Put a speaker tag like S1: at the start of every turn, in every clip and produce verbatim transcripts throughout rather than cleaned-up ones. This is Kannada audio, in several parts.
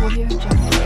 S1: Audio Jungle.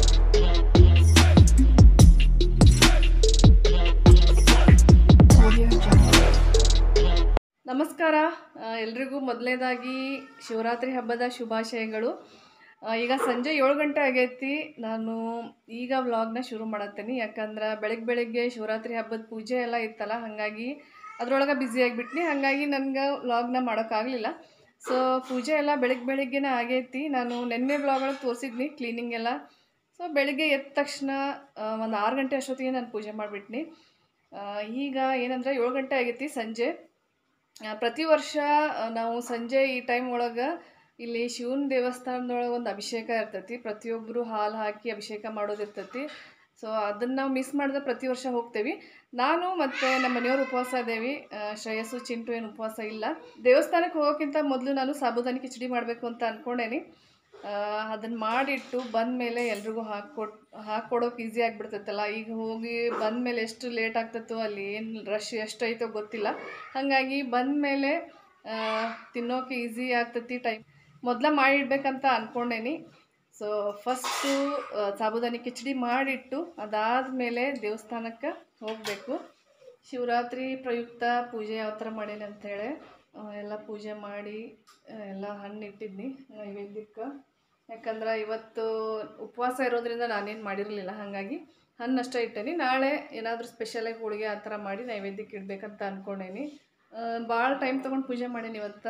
S1: Audio Jungle. ನಮಸ್ಕಾರ ಎಲ್ಲರಿಗೂ ಮೊದಲನೇದಾಗಿ ಶಿವರಾತ್ರಿ ಹಬ್ಬದ ಶುಭಾಶಯಗಳು. ಈಗ ಸಂಜೆ ಏಳು ಗಂಟೆ ಆಗೈತಿ. ನಾನು ಈಗ ವ್ಲಾಗ್ನ ಶುರು ಮಾಡತ್ತೀನಿ, ಯಾಕಂದ್ರೆ ಬೆಳಗ್ಗೆ ಬೆಳಗ್ಗೆ ಶಿವರಾತ್ರಿ ಹಬ್ಬದ ಪೂಜೆ ಎಲ್ಲ ಇತ್ತಲ್ಲ, ಹಾಗಾಗಿ ಅದರೊಳಗೆ ಬ್ಯುಸಿ ಆಗಿಬಿಟ್ನಿ. ಹಾಗಾಗಿ ನನಗೆ ವ್ಲಾಗ್ನ ಮಾಡೋಕ್ಕಾಗಲಿಲ್ಲ. ಸೊ ಪೂಜೆ ಎಲ್ಲ ಬೆಳಗ್ಗೆ ಬೆಳಗ್ಗೆನೇ ಆಗೈತಿ. ನಾನು ನಿನ್ನೆ ವ್ಲಾಗೊಳಗೆ ತೋರಿಸಿದ್ನಿ ಕ್ಲೀನಿಂಗ್ ಎಲ್ಲ. ಸೊ ಬೆಳಗ್ಗೆ ಎದ್ದ ತಕ್ಷಣ ಒಂದು ಆರು ಗಂಟೆ ಅಷ್ಟೊತ್ತಿಗೆ ನಾನು ಪೂಜೆ ಮಾಡಿಬಿಟ್ನಿ. ಈಗ ಏನಂದರೆ ಏಳು ಗಂಟೆ ಆಗೈತಿ ಸಂಜೆ. ಪ್ರತಿ ವರ್ಷ ನಾವು ಸಂಜೆ ಈ ಟೈಮ್ ಒಳಗೆ ಇಲ್ಲಿ ಶಿವನ ದೇವಸ್ಥಾನದೊಳಗೆ ಒಂದು ಅಭಿಷೇಕ ಇರ್ತೈತಿ. ಪ್ರತಿಯೊಬ್ಬರು ಹಾಲು ಹಾಕಿ ಅಭಿಷೇಕ ಮಾಡೋದಿರ್ತೈತಿ. ಸೊ ಅದನ್ನು ನಾವು ಮಿಸ್ ಮಾಡಿದ್ರೆ ಪ್ರತಿ ವರ್ಷ ಹೋಗ್ತೇವೆ. ನಾನು ಮತ್ತು ನಮ್ಮ ಮನೆಯವರು ಉಪವಾಸ ಇದ್ದೇವೆ. ಶ್ರೇಯಸ್ಸು ಚಿಂಟು ಏನು ಉಪವಾಸ ಇಲ್ಲ. ದೇವಸ್ಥಾನಕ್ಕೆ ಹೋಗೋಕ್ಕಿಂತ ಮೊದಲು ನಾನು ಸಾಬುದಾನಿ ಕಿಚಡಿ ಮಾಡಬೇಕು ಅಂತ ಅಂದ್ಕೊಂಡೇನಿ. ಅದನ್ನು ಮಾಡಿಟ್ಟು ಬಂದ ಮೇಲೆ ಎಲ್ರಿಗೂ ಹಾಕ್ಕೊಟ್ ಹಾಕ್ಕೊಡೋಕೆ ಈಸಿ ಆಗಿಬಿಡ್ತೈತಲ್ಲ. ಈಗ ಹೋಗಿ ಬಂದ ಮೇಲೆ ಎಷ್ಟು ಲೇಟ್ ಆಗ್ತೈತೋ, ಅಲ್ಲಿ ಏನು ರಶ್ ಎಷ್ಟೈತೋ ಗೊತ್ತಿಲ್ಲ. ಹಾಗಾಗಿ ಬಂದ ಮೇಲೆ ತಿನ್ನೋಕೆ ಈಸಿ ಆಗ್ತೈತಿ. ಟೈಮ್ ಮೊದಲ ಮಾಡಿಡ್ಬೇಕಂತ ಅಂದ್ಕೊಂಡೇನಿ. ಸೊ ಫಸ್ಟು ಸಾಬುದಾನಿ ಕಿಚಡಿ ಮಾಡಿಟ್ಟು ಅದಾದಮೇಲೆ ದೇವಸ್ಥಾನಕ್ಕೆ ಹೋಗಬೇಕು. ಶಿವರಾತ್ರಿ ಪ್ರಯುಕ್ತ ಪೂಜೆ ಯಾವ ಥರ ಮಾಡೇನಿ ಅಂಥೇಳಿ ಎಲ್ಲ ಪೂಜೆ ಮಾಡಿ ಎಲ್ಲ ಹಣ್ಣು ಇಟ್ಟಿದ್ನಿ ನೈವೇದ್ಯಕ್ಕೆ. ಯಾಕಂದ್ರೆ ಇವತ್ತು ಉಪವಾಸ ಇರೋದ್ರಿಂದ ನಾನೇನು ಮಾಡಿರಲಿಲ್ಲ, ಹಾಗಾಗಿ ಹಣ್ಣು ಅಷ್ಟೇ ಇಟ್ಟೇನಿ. ನಾಳೆ ಏನಾದರೂ ಸ್ಪೆಷಲಾಗಿ ಹೋಳಿಗೆ ಆ ಥರ ಮಾಡಿ ನೈವೇದ್ಯಕ್ಕೆ ಇಡಬೇಕಂತ ಅಂದ್ಕೊಂಡೇನಿ. ಭಾಳ ಟೈಮ್ ತೊಗೊಂಡು ಪೂಜೆ ಮಾಡೀನಿ ಇವತ್ತು.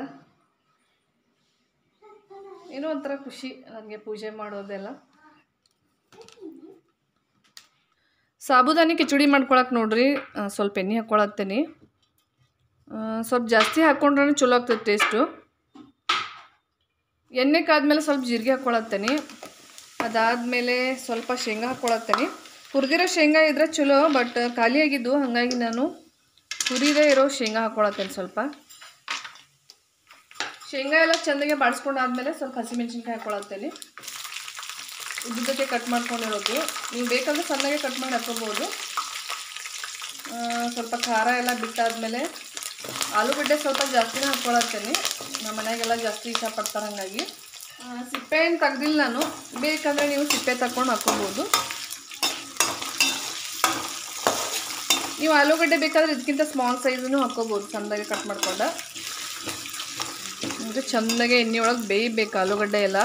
S1: ಏನೋ ಒಂಥರ ಖುಷಿ ನನಗೆ ಪೂಜೆ ಮಾಡೋದೆಲ್ಲ. ಸಾಬುದಾನಿ ಕಿಚಡಿ ಮಾಡ್ಕೊಳಕ್ಕೆ ನೋಡ್ರಿ ಸ್ವಲ್ಪ ಎಣ್ಣೆ ಹಾಕ್ಕೊಳತ್ತೇನೆ. ಸ್ವಲ್ಪ ಜಾಸ್ತಿ ಹಾಕ್ಕೊಂಡ್ರೆ ಚಲೋ ಆಗ್ತದೆ ಟೇಸ್ಟು. ಎಣ್ಣೆ ಕಾದ್ಮೇಲೆ ಸ್ವಲ್ಪ ಜೀರಿಗೆ ಹಾಕ್ಕೊಳತ್ತೇನೆ. ಅದಾದಮೇಲೆ ಸ್ವಲ್ಪ ಶೇಂಗಾ ಹಾಕ್ಕೊಳತ್ತೇನೆ. ಹುರಿದಿರೋ ಶೇಂಗಾ ಇದ್ರೆ ಚಲೋ, ಬಟ್ ಖಾಲಿಯಾಗಿದ್ದು ಹಾಗಾಗಿ ನಾನು ಹುರಿದೇ ಇರೋ ಶೇಂಗಾ ಹಾಕ್ಕೊಳತ್ತೇನೆ. ಸ್ವಲ್ಪ ಶೇಂಗಾ ಎಲ್ಲ ಚೆಂದಾಗೆ ಬಾಡಿಸ್ಕೊಂಡಾದ್ಮೇಲೆ ಸ್ವಲ್ಪ ಹಸಿಮೆಣ್ಸಿನ್ಕಾಯಿ ಹಾಕ್ಕೊಳತ್ತೇನೆ. ಉದ್ದಕ್ಕೆ ಕಟ್ ಮಾಡ್ಕೊಂಡಿರೋದು. ನೀವು ಬೇಕಂದ್ರೆ ಸಣ್ಣಗೆ ಕಟ್ ಮಾಡಿ ಹಾಕ್ಕೊಬೋದು. ಸ್ವಲ್ಪ ಖಾರ ಎಲ್ಲ ಬಿಟ್ಟಾದಮೇಲೆ ಆಲೂಗಡ್ಡೆ ಸ್ವಲ್ಪ ಜಾಸ್ತಿನೇ ಹಾಕ್ಕೊಳತ್ತೇನೆ. ನಮ್ಮ ಮನೆಯಾಗೆಲ್ಲ ಜಾಸ್ತಿ ಇಷ್ಟಪಡ್ತಾರೆ. ಹಾಗಾಗಿ ಸಿಪ್ಪೆ ಏನು ತೆಗ್ದಿಲ್ಲ ನಾನು. ಬೇಕಂದರೆ ನೀವು ಸಿಪ್ಪೆ ತಗೊಂಡು ಹಾಕ್ಕೊಬೋದು. ನೀವು ಆಲೂಗಡ್ಡೆ ಬೇಕಾದರೆ ಇದಕ್ಕಿಂತ ಸ್ಮಾಲ್ ಸೈಜನ್ನು ಹಾಕ್ಕೋಬೋದು, ಚೆಂದಾಗೆ ಕಟ್ ಮಾಡ್ಕೊಂಡು. ಅಂದರೆ ಚೆಂದಾಗೆ ಎಣ್ಣೆ ಒಳಗೆ ಬೇಯಬೇಕು ಆಲೂಗಡ್ಡೆ ಎಲ್ಲ.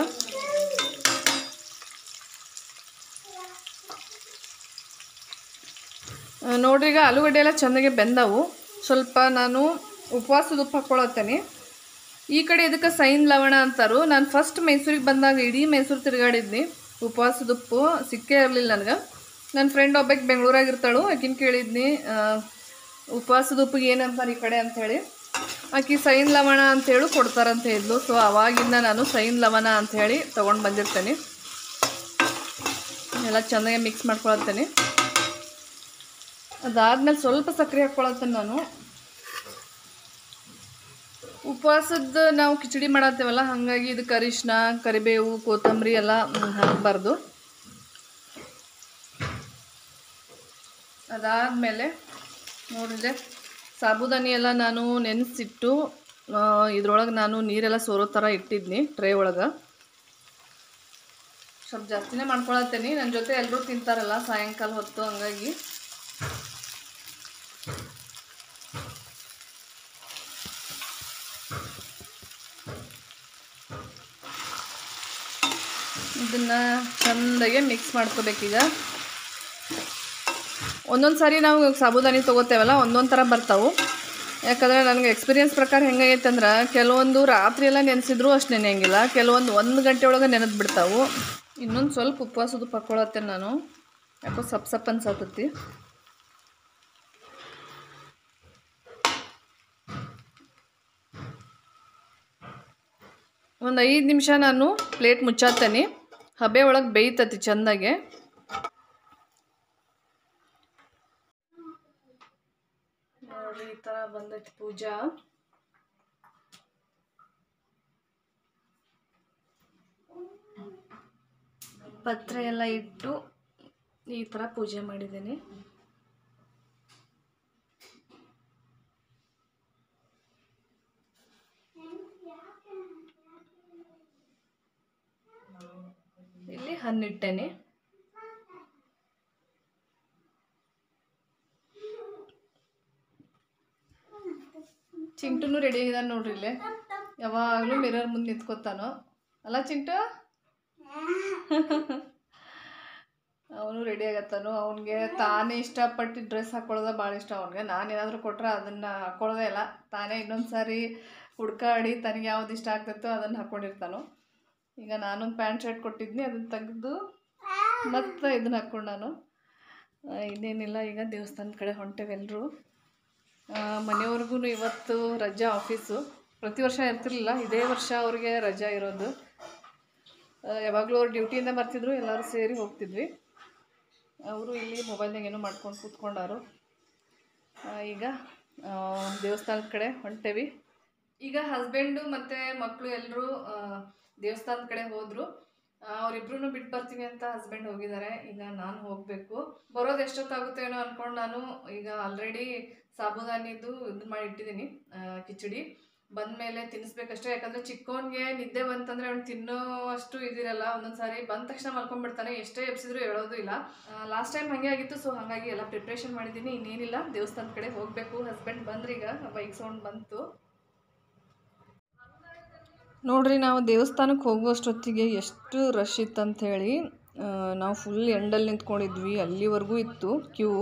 S1: ನೋಡ್ರಿ, ಈಗ ಆಲೂಗಡ್ಡೆ ಎಲ್ಲ ಚೆಂದಾಗೆ ಬೆಂದವು. ಸ್ವಲ್ಪ ನಾನು ಉಪವಾಸದ ಉಪ್ಪು ಹಾಕ್ಕೊಳತ್ತೇನೆ. ಈ ಕಡೆ ಇದಕ್ಕೆ ಸೈನ್ ಲವಣ ಅಂತಾರು. ನಾನು ಫಸ್ಟ್ ಮೈಸೂರಿಗೆ ಬಂದಾಗ ಇಡೀ ಮೈಸೂರು ತಿರುಗಾಡಿದ್ನಿ. ಉಪವಾಸದ ಉಪ್ಪು ಸಿಕ್ಕೇ ಇರಲಿಲ್ಲ ನನಗೆ. ನನ್ನ ಫ್ರೆಂಡ್ ಒಬ್ಬಕ್ಕೆ ಬೆಂಗಳೂರಾಗಿರ್ತಾಳು, ಆಕಿನ ಕೇಳಿದ್ನಿ ಉಪವಾಸದ ಉಪ್ಪಿಗೆ ಏನಂತಾರೆ ಈ ಕಡೆ ಅಂಥೇಳಿ. ಆಕಿ ಸೈನ್ ಲವಣ ಅಂಥೇಳಿ ಕೊಡ್ತಾರಂತ ಹೇಳಿದ್ಲು. ಸೊ ಆವಾಗಿಂದ ನಾನು ಸೈನ್ ಲವಣ ಅಂಥೇಳಿ ತೊಗೊಂಡು ಬಂದಿರ್ತೇನೆ. ಎಲ್ಲ ಚೆನ್ನಾಗಿ ಮಿಕ್ಸ್ ಮಾಡ್ಕೊಳತ್ತೇನೆ. ಅದಾದ್ಮೇಲೆ ಸ್ವಲ್ಪ ಸಕ್ಕರೆ ಹಾಕ್ಕೊಳತ್ತೇನೆ ನಾನು. ಉಪವಾಸದ ನಾವು ಕಿಚಡಿ ಮಾಡತ್ತೇವಲ್ಲ, ಹಾಗಾಗಿ ಇದಕ್ಕೆ ಅರಿಶಿನ, ಕರಿಬೇವು, ಕೊತ್ತಂಬರಿ ಎಲ್ಲ ಹಾಕಬಾರ್ದು. ಅದಾದಮೇಲೆ ನೋಡಿದ್ರೆ ಸಾಬುದಾನಿ ಎಲ್ಲ ನಾನು ನೆನೆಸಿಟ್ಟು ಇದ್ರೊಳಗೆ ನಾನು ನೀರೆಲ್ಲ ಸೋರೋ ಥರ ಇಟ್ಟಿದ್ನಿ ಟ್ರೇ ಒಳಗೆ. ಸ್ವಲ್ಪ ಜಾಸ್ತಿನೇ ಮಾಡ್ಕೊಳತ್ತೇನೆ. ನನ್ನ ಜೊತೆ ಎಲ್ಲರೂ ತಿಂತಾರಲ್ಲ ಸಾಯಂಕಾಲ ಹೊತ್ತು, ಹಂಗಾಗಿ ಇದನ್ನು ಚೆಂದಾಗೆ ಮಿಕ್ಸ್ ಮಾಡ್ಕೋಬೇಕೀಗ. ಒಂದೊಂದು ಸಾರಿ ನಾವು ಸಾಬುದಾನಿ ತೊಗೋತೇವಲ್ಲ ಒಂದೊಂದು ಥರ ಬರ್ತಾವೆ. ಯಾಕಂದರೆ ನನಗೆ ಎಕ್ಸ್ಪೀರಿಯನ್ಸ್ ಪ್ರಕಾರ ಹೆಂಗಾಗೈತೆ ಅಂದ್ರೆ, ಕೆಲವೊಂದು ರಾತ್ರಿ ಎಲ್ಲ ನೆನೆಸಿದ್ರು ಅಷ್ಟು ನೆನೆಯಂಗಿಲ್ಲ, ಕೆಲವೊಂದು ಒಂದು ಗಂಟೆ ಒಳಗೆ ನೆನೆದು ಬಿಡ್ತಾವೆ. ಇನ್ನೊಂದು ಸ್ವಲ್ಪ ಉಪವಾಸದ ಪಕ್ಕೊಳತ್ತೇನೆ ನಾನು. ಯಾಕೋ ಸಪ್ ಸಪ್ ಅನ್ಸತ್ತೈತಿ. ಒಂದು ಐದು ನಿಮಿಷ ನಾನು ಪ್ಲೇಟ್ ಮುಚ್ಚಾತ್ತೇನೆ. ಹಬೆ ಒಳಗೆ ಬೇಯ್ತತಿ ಚೆಂದಾಗೆ. ನೋಡ್ರಿ, ಈ ಥರ ಬಂದೈತಿ ಪೂಜಾ. ಪತ್ರೆ ಎಲ್ಲ ಇಟ್ಟು ಈ ಥರ ಪೂಜೆ ಮಾಡಿದ್ದೀನಿ. ಇಲ್ಲಿ ಹಣ್ಣಿಟ್ಟೇನೆ. ಚಿಂಟುನು ರೆಡಿ ಆಗಿದಾನೆ ನೋಡ್ರಿ. ಇಲ್ಲೇ ಯಾವಾಗಲೂ ಮಿರರ್ ಮುಂದೆ ನಿಂತ್ಕೋತಾನೋ ಅಲ್ಲ ಚಿಂಟು. ಅವನು ರೆಡಿ ಆಗತ್ತಾನು. ಅವನಿಗೆ ತಾನೇ ಇಷ್ಟಪಟ್ಟು ಡ್ರೆಸ್ ಹಾಕೊಳ್ಳೋದ ಭಾಳ ಇಷ್ಟ ಅವನಿಗೆ. ನಾನು ಏನಾದರೂ ಕೊಟ್ರೆ ಅದನ್ನು ಹಾಕೊಳ್ಳೋದೇ ಇಲ್ಲ. ತಾನೇ ಇನ್ನೊಂದು ಸಾರಿ ಹುಡ್ಕಾಡಿ ತನಗೆ ಯಾವ್ದು ಇಷ್ಟ ಆಗ್ತೈತೋ ಅದನ್ನು ಹಾಕ್ಕೊಂಡಿರ್ತಾನೋ. ಈಗ ನಾನೊಂದು ಪ್ಯಾಂಟ್ ಶರ್ಟ್ ಕೊಟ್ಟಿದ್ನಿ, ಅದನ್ನು ತೆಗೆದು ಮತ್ತು ಇದನ್ನು ಹಾಕ್ಕೊಂಡು ನಾನು ಇನ್ನೇನಿಲ್ಲ. ಈಗ ದೇವಸ್ಥಾನದ ಕಡೆ ಹೊಂಟೇವೆಲ್ಲರೂ. ಮನೆಯವ್ರಿಗೂ ಇವತ್ತು ರಜಾ ಆಫೀಸು. ಪ್ರತಿ ವರ್ಷ ಇರ್ತಿರ್ಲಿಲ್ಲ, ಇದೇ ವರ್ಷ ಅವ್ರಿಗೆ ರಜಾ ಇರೋದು. ಯಾವಾಗಲೂ ಅವ್ರು ಡ್ಯೂಟಿಯಿಂದ ಬರ್ತಿದ್ರು, ಎಲ್ಲರೂ ಸೇರಿ ಹೋಗ್ತಿದ್ವಿ. ಅವರು ಇಲ್ಲಿ ಮೊಬೈಲ್ನಾಗ ಏನೋ ಮಾಡ್ಕೊಂಡು ಕೂತ್ಕೊಂಡಾರು. ಈಗ ದೇವಸ್ಥಾನದ ಕಡೆ ಹೊಂಟೇವಿ. ಈಗ ಹಸ್ಬೆಂಡು ಮತ್ತು ಮಕ್ಕಳು ಎಲ್ಲರೂ ದೇವಸ್ಥಾನದ ಕಡೆ ಹೋದರು. ಅವರಿಬ್ರು ಬಿಟ್ಟು ಬರ್ತೀವಿ ಅಂತ ಹಸ್ಬೆಂಡ್ ಹೋಗಿದ್ದಾರೆ. ಈಗ ನಾನು ಹೋಗಬೇಕು. ಬರೋದು ಎಷ್ಟೊತ್ತಾಗುತ್ತೆ ಏನೋ ಅಂದ್ಕೊಂಡು ನಾನು ಈಗ ಆಲ್ರೆಡಿ ಸಾಬುದಾನಿದು ಇದು ಮಾಡಿ ಇಟ್ಟಿದ್ದೀನಿ, ಕಿಚಡಿ. ಬಂದ ಮೇಲೆ ತಿನ್ನಿಸ್ಬೇಕಷ್ಟೇ. ಯಾಕಂದರೆ ಚಿಕ್ಕವನಿಗೆ ನಿದ್ದೆ ಬಂತಂದರೆ ಅವ್ನು ತಿನ್ನೋ ಅಷ್ಟು ಇದಿರಲ್ಲ. ಒಂದೊಂದು ಸಾರಿ ಬಂದ ತಕ್ಷಣ ಮಲ್ಕೊಂಡ್ಬಿಡ್ತಾನೆ, ಎಷ್ಟೇ ಎಬ್ಸಿದ್ರು ಹೇಳೋದು ಇಲ್ಲ. ಲಾಸ್ಟ್ ಟೈಮ್ ಹಾಗೆ ಆಗಿತ್ತು. ಸೊ ಹಾಗಾಗಿ ಎಲ್ಲ ಪ್ರಿಪ್ರೇಷನ್ ಮಾಡಿದ್ದೀನಿ. ಇನ್ನೇನಿಲ್ಲ, ದೇವಸ್ಥಾನದ ಕಡೆ ಹೋಗಬೇಕು. ಹಸ್ಬೆಂಡ್ ಬಂದ್ರಿ, ಈಗ ಬೈಕ್ ಸೌಂಡ್ ಬಂತು ನೋಡ್ರಿ. ನಾವು ದೇವಸ್ಥಾನಕ್ಕೆ ಹೋಗುವಷ್ಟೊತ್ತಿಗೆ ಎಷ್ಟು ರಶ್ ಇತ್ತಂಥೇಳಿ ನಾವು ಫುಲ್ ಎಂಡಲ್ಲಿ ನಿಂತ್ಕೊಂಡಿದ್ವಿ. ಅಲ್ಲಿವರೆಗೂ ಇತ್ತು ಕ್ಯೂ.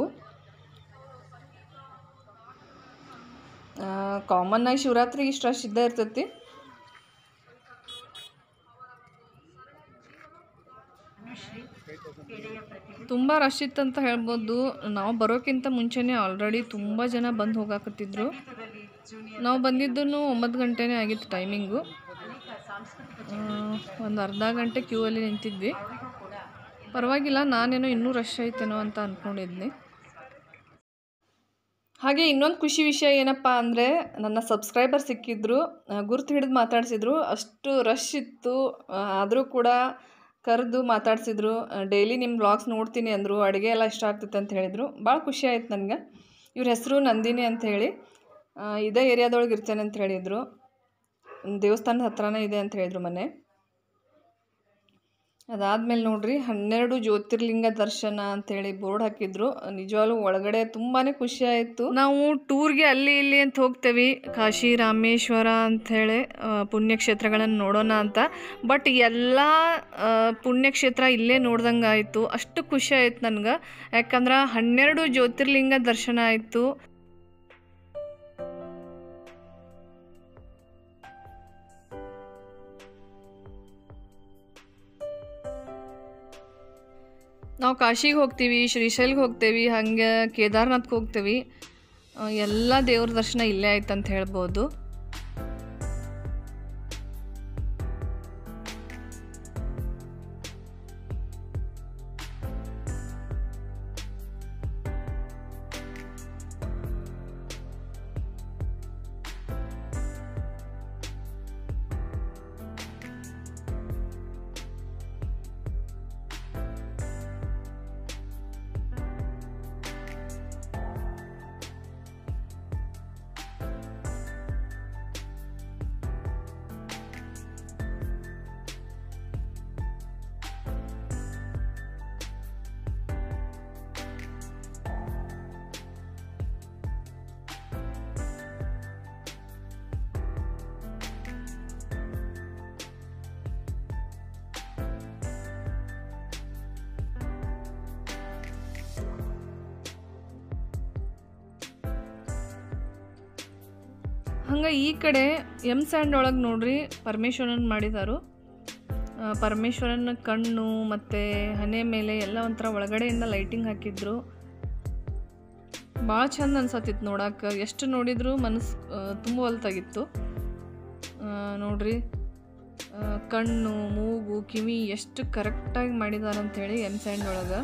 S1: ಕಾಮನ್ ಆಗಿ ಶಿವರಾತ್ರಿಗೆ ಇಷ್ಟು ರಶ್ ಇದ್ದೇ ಇರ್ತೈತಿ. ತುಂಬ ರಶ್ ಇತ್ತಂತ ಹೇಳ್ಬೋದು. ನಾವು ಬರೋಕ್ಕಿಂತ ಮುಂಚೆನೇ ಆಲ್ರೆಡಿ ತುಂಬ ಜನ ಬಂದು ಹೋಗಾಕತ್ತಿದ್ರು. ನಾವು ಬಂದಿದ್ದೂ ಒಂಬತ್ತು ಗಂಟೆನೇ ಆಗಿತ್ತು ಟೈಮಿಂಗು. ಒಂದು ಅರ್ಧ ಗಂಟೆ ಕ್ಯೂ ಅಲ್ಲಿ ನಿಂತಿದ್ವಿ. ಪರವಾಗಿಲ್ಲ, ನಾನೇನೋ ಇನ್ನೂ ರಶ್ ಐತೇನೋ ಅಂತ ಅಂದ್ಕೊಂಡಿದ್ನಿ. ಹಾಗೆ ಇನ್ನೊಂದು ಖುಷಿ ವಿಷಯ ಏನಪ್ಪ ಅಂದರೆ, ನನ್ನ ಸಬ್ಸ್ಕ್ರೈಬರ್ ಸಿಕ್ಕಿದ್ರು, ಗುರ್ತು ಹಿಡಿದು ಮಾತಾಡ್ಸಿದ್ರು. ಅಷ್ಟು ರಶ್ ಇತ್ತು, ಆದರೂ ಕೂಡ ಕರೆದು ಮಾತಾಡ್ಸಿದ್ರು. ಡೈಲಿ ನಿಮ್ಮ ವ್ಲಾಗ್ಸ್ ನೋಡ್ತೀನಿ ಅಂದರು. ಅಡುಗೆ ಎಲ್ಲ ಇಷ್ಟ ಆಗ್ತೈತೆ ಅಂತ ಹೇಳಿದರು. ಭಾಳ ಖುಷಿ ಆಯ್ತು ನನಗೆ. ಇವ್ರ ಹೆಸರು ನಂದಿನಿ ಅಂಥೇಳಿ, ಇದೇ ಏರಿಯಾದೊಳಗೆ ಇರ್ತೇನೆ ಅಂತ ಹೇಳಿದರು. ದೇವಸ್ಥಾನದ ಹತ್ರನೇ ಇದೆ ಅಂತ ಹೇಳಿದರು ಮನೆ. ಅದಾದಮೇಲೆ ನೋಡ್ರಿ, ಹನ್ನೆರಡು ಜ್ಯೋತಿರ್ಲಿಂಗ ದರ್ಶನ ಅಂಥೇಳಿ ಬೋರ್ಡ್ ಹಾಕಿದ್ರು. ನಿಜವಾಗ್ಲೂ ಒಳಗಡೆ ತುಂಬಾ ಖುಷಿ ಆಯಿತು. ನಾವು ಟೂರ್ಗೆ ಅಲ್ಲಿ ಇಲ್ಲಿ ಅಂತ ಹೋಗ್ತೇವೆ, ಕಾಶಿ ರಾಮೇಶ್ವರ ಅಂಥೇಳಿ ಪುಣ್ಯಕ್ಷೇತ್ರಗಳನ್ನು ನೋಡೋಣ ಅಂತ. ಬಟ್ ಎಲ್ಲ ಪುಣ್ಯಕ್ಷೇತ್ರ ಇಲ್ಲೇ ನೋಡ್ದಂಗೆ ಆಯಿತು. ಅಷ್ಟು ಖುಷಿ ಆಯ್ತು ನನಗೆ. ಯಾಕಂದ್ರೆ ಹನ್ನೆರಡು ಜ್ಯೋತಿರ್ಲಿಂಗ ದರ್ಶನ ಆಯಿತು. ನಾವು ಕಾಶಿಗೆ ಹೋಗ್ತೀವಿ, ಶ್ರೀಶೈಲ್ಗೆ ಹೋಗ್ತೇವೆ, ಹಾಗೆ ಕೇದಾರ್ನಾಥ್ಗೆ ಹೋಗ್ತೇವೆ. ಎಲ್ಲ ದೇವ್ರ ದರ್ಶನ ಇಲ್ಲೇ ಆಯ್ತು ಅಂತ ಹೇಳ್ಬೋದು. ಹಂಗೆ ಈ ಕಡೆ ಎಮ್ ಸ್ಯಾಂಡ್ ಒಳಗೆ ನೋಡ್ರಿ ಪರಮೇಶ್ವರನ್ ಮಾಡಿದಾರು. ಪರಮೇಶ್ವರನ ಕಣ್ಣು ಮತ್ತು ಹಣೆ ಮೇಲೆ ಎಲ್ಲ ಒಂಥರ ಒಳಗಡೆಯಿಂದ ಲೈಟಿಂಗ್ ಹಾಕಿದ್ರು. ಭಾಳ ಚಂದ ಅನ್ಸತ್ತಿತ್ತು ನೋಡಕ್ಕೆ. ಎಷ್ಟು ನೋಡಿದ್ರು ಮನಸ್ಸು ತುಂಬುವಲ್ತಾಗಿತ್ತು. ನೋಡ್ರಿ, ಕಣ್ಣು, ಮೂಗು, ಕಿವಿ ಎಷ್ಟು ಕರೆಕ್ಟಾಗಿ ಮಾಡಿದಾರೆ ಅಂಥೇಳಿ ಎಮ್ ಸ್ಯಾಂಡ್ ಒಳಗೆ.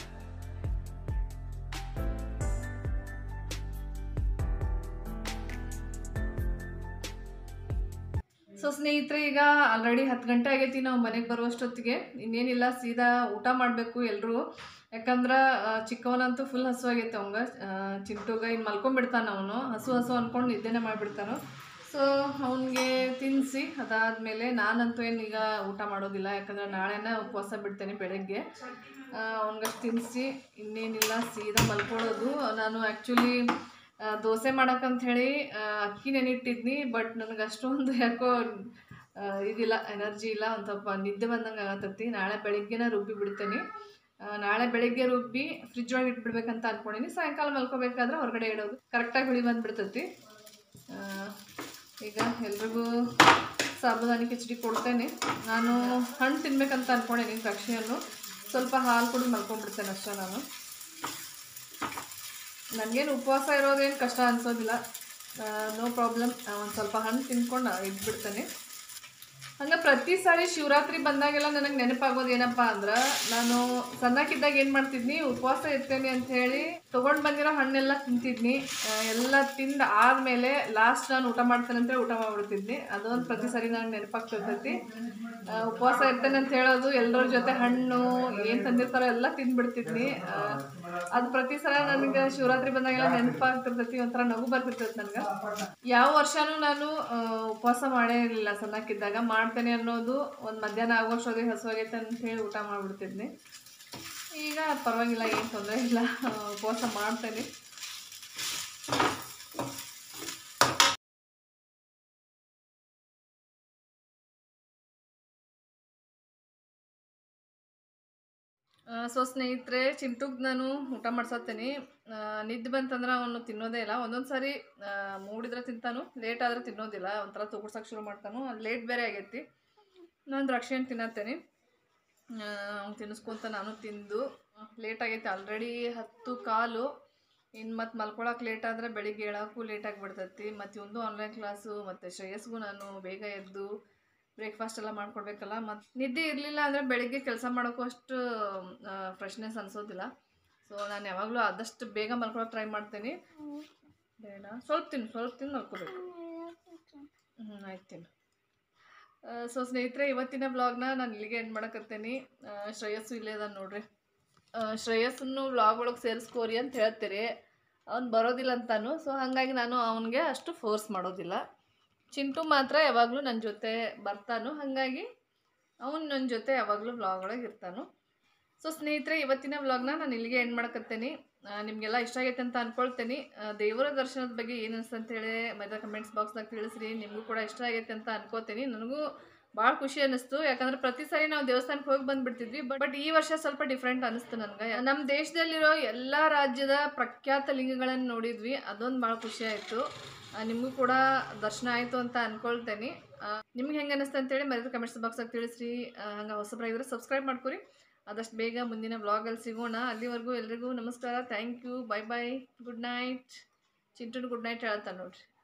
S1: ಸೊ ಸ್ನೇಹಿತರೆ, ಈಗ ಆಲ್ರೆಡಿ ಹತ್ತು ಗಂಟೆ ಆಗೈತಿ. ನಾವು ಮನೆಗೆ ಬರುವಷ್ಟೊತ್ತಿಗೆ ಇನ್ನೇನಿಲ್ಲ, ಸೀದಾ ಊಟ ಮಾಡಬೇಕು ಎಲ್ಲರೂ. ಯಾಕಂದ್ರೆ ಚಿಕ್ಕವನಂತೂ ಫುಲ್ ಹಸು ಆಗೈತೆ ಅವಂಗ. ಚಿಂಟುಗ ಇನ್ನು ಮಲ್ಕೊಂಡ್ಬಿಡ್ತಾನೆ ಅವನು. ಹಸು ಹಸು ಅಂದ್ಕೊಂಡು ನಿದ್ದೆನೇ ಮಾಡಿಬಿಡ್ತಾನು. ಸೊ ಅವನಿಗೆ ತಿನ್ನಿಸಿ ಅದಾದಮೇಲೆ ನಾನಂತೂ ಏನು ಈಗ ಊಟ ಮಾಡೋದಿಲ್ಲ, ಯಾಕಂದರೆ ನಾಳೆನೇ ಉಪವಾಸ ಬಿಡ್ತೇನೆ ಬೆಳಗ್ಗೆ. ಅವ್ನಿಗಷ್ಟು ತಿನ್ನಿಸಿ ಇನ್ನೇನಿಲ್ಲ ಸೀದಾ ಮಲ್ಕೊಳ್ಳೋದು. ನಾನು ಆ್ಯಕ್ಚುಲಿ ದೋಸೆ ಮಾಡೋಕ್ಕಂತ ಹೇಳಿ ಅಕ್ಕಿ ನೆನಿಟ್ಟಿದ್ನಿ, ಬಟ್ ನನಗೆ ಅಷ್ಟೊಂದು ಯಾಕೋ ಇದಿಲ್ಲ, ಎನರ್ಜಿ ಇಲ್ಲ, ಒಂದು ಸ್ವಲ್ಪ ನಿದ್ದೆ ಬಂದಂಗೆ ಆಗತ್ತತಿ. ನಾಳೆ ಬೆಳಿಗ್ಗೆನ ರುಬ್ಬಿ ಬಿಡ್ತೇನೆ. ನಾಳೆ ಬೆಳಿಗ್ಗೆ ರುಬ್ಬಿ ಫ್ರಿಜ್ ಒಳಗೆ ಇಟ್ಬಿಡ್ಬೇಕಂತ ಅಂದ್ಕೊಂಡಿನಿ. ಸಾಯಂಕಾಲ ಮಲ್ಕೋಬೇಕಾದ್ರೆ ಹೊರಗಡೆ ಇಡೋದು, ಕರೆಕ್ಟಾಗಿ ಹುಳಿ ಬಂದುಬಿಡ್ತೈತಿ. ಈಗ ಎಲ್ರಿಗೂ ಸಾಬುದಾನಿ ಕಿಚಡಿ ಕೊಡ್ತೇನೆ. ನಾನು ಹಣ್ಣು ತಿನ್ಬೇಕಂತ ಅಂದ್ಕೊಂಡೇನಿ, ದ್ರಾಕ್ಷಿ ಹಣ್ಣು. ಸ್ವಲ್ಪ ಹಾಲು ಕುಡಿದು ಮಲ್ಕೊಂಡ್ಬಿಡ್ತೇನೆ ಅಷ್ಟೇ. ನಾನು ನನಗೇನು ಉಪವಾಸ ಇರೋದೇನು ಕಷ್ಟ ಅನಿಸೋದಿಲ್ಲ, ನೋ ಪ್ರಾಬ್ಲಮ್. ಒಂದು ಸ್ವಲ್ಪ ಹಣ್ಣು ತಿನ್ಕೊಂಡು ಇದ್ಬಿಡ್ತೇನೆ. ಹಂಗೆ ಪ್ರತಿ ಸಾರಿ ಶಿವರಾತ್ರಿ ಬಂದಾಗೆಲ್ಲ ನನಗೆ ನೆನಪಾಗೋದು ಏನಪ್ಪ ಅಂದ್ರೆ, ನಾನು ಸಣ್ಣಕ್ಕಿದ್ದಾಗ ಏನು ಮಾಡ್ತಿದ್ನಿ, ಉಪವಾಸ ಇರ್ತೇನೆ ಅಂತ ಹೇಳಿ ತೊಗೊಂಡು ಬಂದಿರೋ ಹಣ್ಣೆಲ್ಲ ತಿಂತಿದ್ನಿ. ಎಲ್ಲ ತಿಂದು ಆದಮೇಲೆ ಲಾಸ್ಟ್ ನಾನು ಊಟ ಮಾಡ್ತೇನೆ ಅಂತೇಳಿ ಊಟ ಮಾಡಿಬಿಡ್ತಿದ್ನಿ. ಅದೊಂದು ಪ್ರತಿ ಸಾರಿ ನನಗೆ ನೆನಪಾಗ್ತಿರ್ತೈತಿ. ಉಪವಾಸ ಇರ್ತೇನೆ ಅಂತ ಹೇಳೋದು, ಎಲ್ಲರ ಜೊತೆ ಹಣ್ಣು ಏನು ತಂದಿರ್ತಾರೋ ಎಲ್ಲ ತಿಂದ್ಬಿಡ್ತಿದ್ನಿ. ಅದು ಪ್ರತಿ ಸಲ ನನಗೆ ಶಿವರಾತ್ರಿ ಬಂದಾಗೆಲ್ಲ ನೆನಪಾಗ್ತಿರ್ತೈತಿ, ಒಂಥರ ನಗು ಬರ್ತಿರ್ತೈತಿ ನನಗೆ. ಯಾವ ವರ್ಷನೂ ನಾನು ಉಪವಾಸ ಮಾಡೇ ಇರಲಿಲ್ಲ ಸಣ್ಣಕ್ಕಿದ್ದಾಗ. ಮಾಡ್ತೇನೆ ಅನ್ನೋದು ಒಂದು ಮಧ್ಯಾಹ್ನ ಆಗೋಷ್ಟೊತ್ತಿಗೆ ಹಸುವಾಗೈತೆ ಅಂತ ಹೇಳಿ ಊಟ ಮಾಡಿಬಿಡ್ತಿದ್ನಿ. ಈಗ ಪರವಾಗಿಲ್ಲ, ಏನು ತೊಂದರೆ ಇಲ್ಲ, ಉಪವಾಸ ಮಾಡ್ತೇನೆ. ಸೊ ಸ್ನೇಹಿತರೆ, ಚಿಂಟುಗೆ ನಾನು ಊಟ ಮಾಡ್ಸತ್ತೇನೆ. ನಿದ್ದೆ ಬಂತಂದ್ರೆ ಅವನು ತಿನ್ನೋದೇ ಇಲ್ಲ. ಒಂದೊಂದು ಸಾರಿ ಮೂಡಿದ್ರೆ ತಿಂತಾನು, ಲೇಟ್ ಆದರೆ ತಿನ್ನೋದಿಲ್ಲ, ಒಂಥರ ತುಗುಡ್ಸಕ್ಕೆ ಶುರು ಮಾಡ್ತಾನು. ಅದು ಲೇಟ್ ಬೇರೆ ಆಗೈತಿ. ನಾನು ದ್ರಾಕ್ಷಿ ಹಣ್ಣು ತಿನ್ನತ್ತೇನೆ. ಅವ್ನು ತಿನ್ನಿಸ್ಕೊಂತ ನಾನು ತಿಂದು ಲೇಟ್ ಆಗೈತಿ. ಆಲ್ರೆಡಿ ಹತ್ತು ಕಾಲು. ಇನ್ನು ಮತ್ತು ಮಲ್ಕೊಳಕ್ಕೆ ಲೇಟ್ ಆದರೆ ಬೆಳಿಗ್ಗೆ ಹೇಳೋಕ್ಕೂ ಲೇಟ್ ಆಗಿಬಿಡ್ತೈತಿ. ಮತ್ತು ಒಂದು ಆನ್ಲೈನ್ ಕ್ಲಾಸು, ಮತ್ತು ಶ್ರೇಯಸ್ಗೂ ನಾನು ಬೇಗ ಎದ್ದು ಬ್ರೇಕ್ಫಾಸ್ಟ್ ಎಲ್ಲ ಮಾಡ್ಕೊಡ್ಬೇಕಲ್ಲ. ಮತ್ತು ನಿದ್ದೆ ಇರಲಿಲ್ಲ ಅಂದರೆ ಬೆಳಿಗ್ಗೆ ಕೆಲಸ ಮಾಡೋಕ್ಕೂ ಅಷ್ಟು ಫ್ರೆಶ್ನೆಸ್ ಅನಿಸೋದಿಲ್ಲ. ಸೊ ನಾನು ಯಾವಾಗಲೂ ಆದಷ್ಟು ಬೇಗ ಮಲ್ಕೊಳಕ್ಕೆ ಟ್ರೈ ಮಾಡ್ತೀನಿ. ಬೇಡ, ಸ್ವಲ್ಪ ತಿನ್ನು, ಸ್ವಲ್ಪ ತಿಂದು ಮಲ್ಕೋಬೇಕು. ಹ್ಞೂ ಆಯ್ತು, ತಿನ್ನು. ಸೊ ಸ್ನೇಹಿತರೆ, ಇವತ್ತಿನ ವ್ಲಾಗ್ನ ನಾನು ಇಲ್ಲಿಗೆ ಎಂಡ್ ಮಾಡಕತ್ತೇನೆ. ಶ್ರೇಯಸ್ಸು ಇಲ್ಲೇ ಅದ ನೋಡ್ರಿ. ಶ್ರೇಯಸ್ಸನ್ನು ವ್ಲಾಗ್ ಒಳಗೆ ಸೇರಿಸ್ಕೋರಿ ಅಂತ ಹೇಳ್ತೀರಿ, ಅವ್ನು ಬರೋದಿಲ್ಲ ಅಂತಾನು. ಸೊ ಹಾಗಾಗಿ ನಾನು ಅವನಿಗೆ ಅಷ್ಟು ಫೋರ್ಸ್ ಮಾಡೋದಿಲ್ಲ. ಚಿಂಟು ಮಾತ್ರ ಯಾವಾಗಲೂ ನನ್ನ ಜೊತೆ ಬರ್ತಾನು, ಹಾಗಾಗಿ ಅವನು ನನ್ನ ಜೊತೆ ಯಾವಾಗಲೂ ವ್ಲಾಗ್ ಒಳಗೆ ಇರ್ತಾನು. ಸೊ ಸ್ನೇಹಿತರೆ, ಇವತ್ತಿನ ವ್ಲಾಗ್ನ ನಾನು ಇಲ್ಲಿಗೆ ಎಂಡ್ ಮಾಡಕತ್ತೇನೆ. ನಿಮಗೆಲ್ಲ ಇಷ್ಟ ಆಗೈತೆ ಅಂತ ಅಂದ್ಕೊಳ್ತೇನೆ. ದೇವರ ದರ್ಶನದ ಬಗ್ಗೆ ಏನು ಅನಿಸ್ತು ಅಂತೇಳಿ ಮತ್ತೆ ಕಮೆಂಟ್ಸ್ ಬಾಕ್ಸ್ನಾಗ ತಿಳಿಸ್ರಿ. ನಿಮಗೂ ಕೂಡ ಇಷ್ಟ ಆಗೈತೆ ಅಂತ ಅನ್ಕೋತೀನಿ. ನನಗೂ ಭಾಳ ಖುಷಿ ಅನ್ನಿಸ್ತು, ಯಾಕಂದ್ರೆ ಪ್ರತಿ ಸಾರಿ ನಾವು ದೇವಸ್ಥಾನಕ್ಕೆ ಹೋಗಿ ಬಂದುಬಿಡ್ತಿದ್ವಿ. ಬಟ್ ಈ ವರ್ಷ ಸ್ವಲ್ಪ ಡಿಫ್ರೆಂಟ್ ಅನಿಸ್ತು ನನಗೆ. ನಮ್ಮ ದೇಶದಲ್ಲಿರೋ ಎಲ್ಲ ರಾಜ್ಯದ ಪ್ರಖ್ಯಾತ ಲಿಂಗಗಳನ್ನು ನೋಡಿದ್ವಿ, ಅದೊಂದು ಭಾಳ ಖುಷಿ ಆಯಿತು. ನಿಮಗೂ ಕೂಡ ದರ್ಶನ ಆಯಿತು ಅಂತ ಅಂದ್ಕೊಳ್ತೇನೆ. ನಿಮ್ಗೆ ಹೆಂಗೆ ಅನ್ನಿಸ್ತು ಅಂತೇಳಿ ಮತ್ತೆ ಕಮೆಂಟ್ಸ್ ಬಾಕ್ಸಾಗ ತಿಳಿಸ್ರಿ. ಹಂಗೆ ಹೊಸಬ್ರಾಗಿದ್ರೆ ಸಬ್ಸ್ಕ್ರೈಬ್ ಮಾಡ್ಕೊರಿ. ಆದಷ್ಟು ಬೇಗ ಮುಂದಿನ ವ್ಲಾಗಲ್ಲಿ ಸಿಗೋಣ. ಅಲ್ಲಿವರೆಗೂ ಎಲ್ರಿಗೂ ನಮಸ್ಕಾರ, thank you, bye bye, good night. ಚಿಂಟುನು ಗುಡ್ ನೈಟ್ ಹೇಳ್ತಾನೆ ನೋಡ್ರಿ.